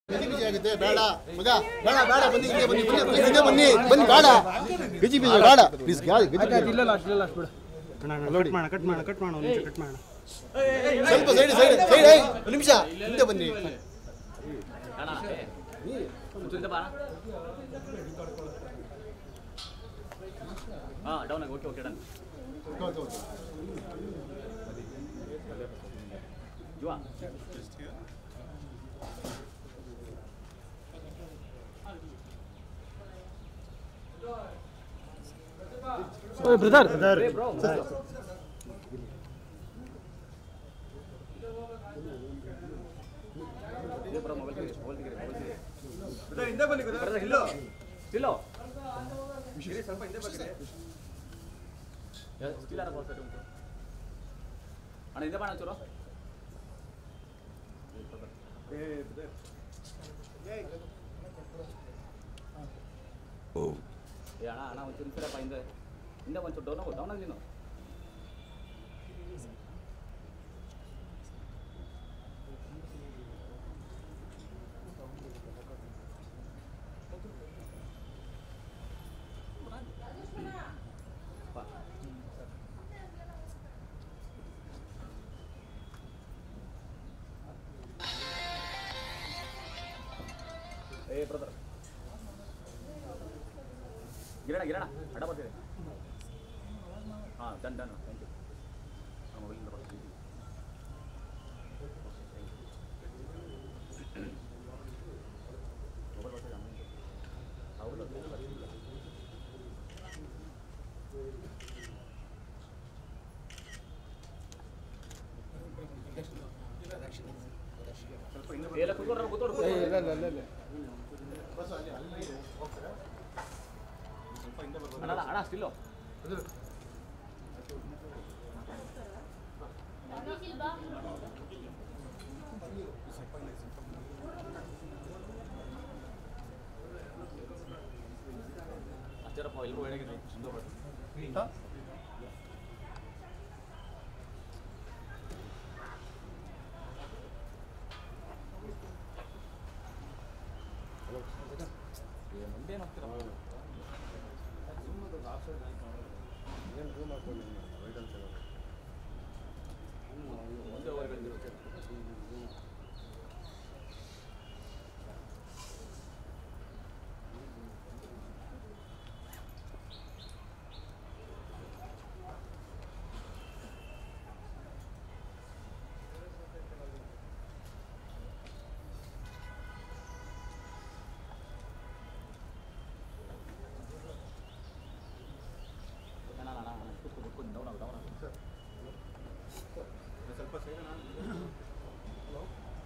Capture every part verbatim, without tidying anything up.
ಆಗುತ್ತೆ ಬೇಡ ಮಗ ಬೇಡ ಬೇಡ ಬನ್ನಿ ಹಿಂದೆ ಬನ್ನಿ ಬನ್ನಿ ಹಿಂದೆ ಬನ್ನಿ ಬನ್ನಿ ಬೇಡ ಗಜಿ ಬೀಜ ಬೇಡ ಪ್ಲೀಸ್ ಇಲ್ಲ ಲಾಸ್ಟ್ ಇಲ್ಲ ಲಾಸ್ಟ್ ಬಿಡು ಕಟ್ ಮಾಡ ಕಟ್ ಮಾಡ ಕಟ್ ಮಾಡ ಒಂದು ನಿಮಿಷ ಕಟ್ ಮಾಡ ಸ್ವಲ್ಪ ಸೈಡ್ ಸೈಡ್ ಸೈಡ್ ಒಂದು ನಿಮಿಷ ಹಿಂದೆ ಬನ್ನಿ ಅಣ್ಣ ಮುಂಚೆ ಬಾ ಹಾ ಡೌನ್ ಆಗಿ ಓಕೆ ಓಕೆ ಡನ್ ಜುವಾ ಓಯ್ ಬ್ರದರ್ ಬ್ರದರ್ ಬ್ರೋ ये ब्रो मोबाइल के मोबाइल के मोबाइल के ब्रदर इंदे बन्नी ब्रदर हिलो हिलो मिश्री ಸ್ವಲ್ಪ ಹಿಂದೆ ಬಗ್ಗಿದೆ ಯಾರು ಸ್ಟಿಲ್ ಆರ ಬಾಲ್ ಉಂಟು ಅಣ್ಣ ಹಿಂದೆ ಬಾಣ ಚೂರು ಏ ಬ್ರದರ್ ಓ ಏ ಅಣ್ಣ ಅಣ್ಣ ಒಂದು ನಿಮಿಷ ಹಿಂದೆ ಹಿಂದೆ ಒಂದು ಡೌನ್ ಆಗೋ ಡೌನ್ ಆಗಿ ನೀನು ए ब्रदर गिरणा गिरणा अड्डा ಬರ್ತಿದೆ ಹಾ ಡನ್ ಡನ್ ಥ್ಯಾಂಕ್ ಯು ಆ ಮೊಬೈಲ್ ಇಂದ ಬರ್ತೀನಿ ಮೊಬೈಲ್ ಬರ್ತಿದೆ ಹೌದು ಸ್ವಲ್ಪ ಹಿಂದೆ ಎಲ್ಲ ಕೂತ್ಕೊಂಡ್ರೆ ಕೂತ್ಕೊಂಡು ಇಲ್ಲ ಇಲ್ಲ ಇಲ್ಲ ಇಲ್ಲ ಅಣ್ಣ ಅಣ್ಣ ಸ್ಟಿಲ್ ಅಚ್ಚರಪ್ಪ ಎಲ್ಲರೂ ಹೇಳಾಗಿದೆ ಸುಂದರ ಮುಂದೇನು ಹೋಗ್ತೀರ ಒಂದೇ ಓವರ್ ಸ್ವಲ್ಪ ಸೈಡ್ ಹಲೋ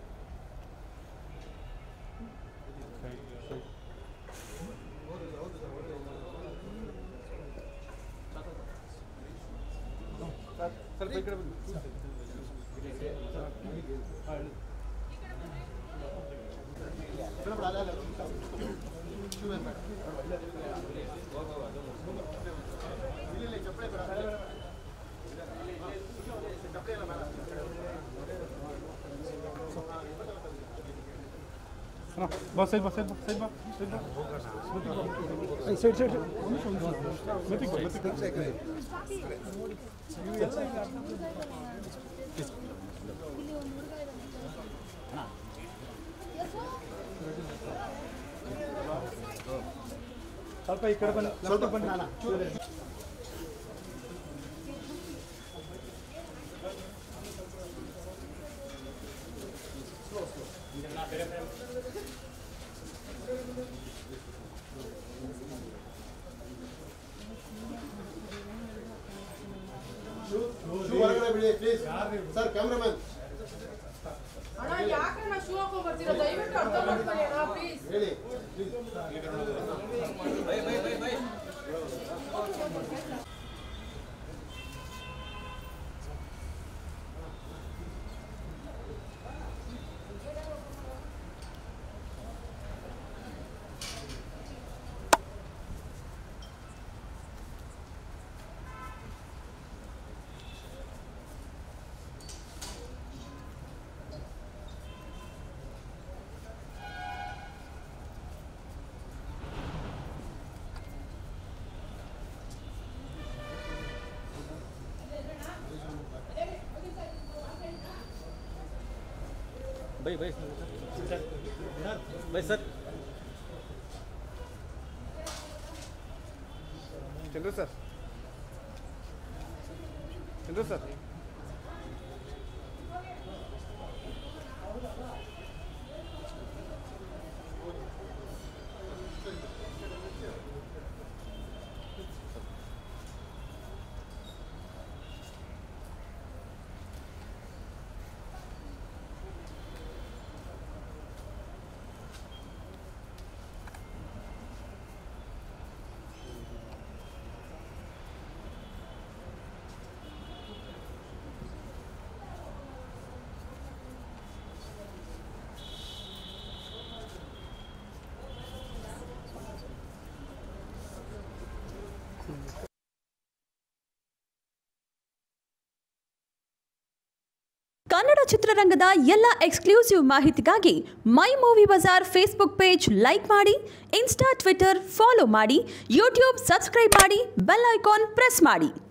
ಸ್ವಲ್ಪ ಈ ಕಡೆ ಬನ್ನಿ बस साइड बस साइड बस साइड बस साइड साइड मेटिक मेटिक ಸ್ವಲ್ಪ ಈ ಕಡೆ ಬನ್ನಿ ಸ್ವಲ್ಪ ಬನ್ನಿ ಅಣ್ಣ ಸರ್ ಕ್ಯಾಮ್ರಾಮನ್ ಅಣ್ಣ ಯಾಕಣ್ಣ ಶೂ ಹಾಕೊಂಡು ಬರ್ತೀರಾ ದಯವಿಟ್ಟು ಅರ್ಥ ಮಾಡ್ಕೊಳ್ಳಿ ಅಣ್ಣ ಪ್ಲೀಸ್ ಹೇಳಿ bye bye bye bye bye bye bye sir Chandru sir Chandru sir Kannada ಚಿತ್ರರಂಗದ ಎಲ್ಲ ಎಕ್ಸ್ಕ್ಲೂಸಿವ್ ಮಾಹಿತಿಗಾಗಿ my movie bazaar Facebook page like ಮಾಡಿ, ಇನ್ಸ್ಟಾ ಟ್ವಿಟರ್ ಫಾಲೋ ಮಾಡಿ, ಯೂಟ್ಯೂಬ್ ಸಬ್ಸ್ಕ್ರೈಬ್ ಮಾಡಿ, ಬೆಲ್ ಐಕಾನ್ ಪ್ರೆಸ್ ಮಾಡಿ.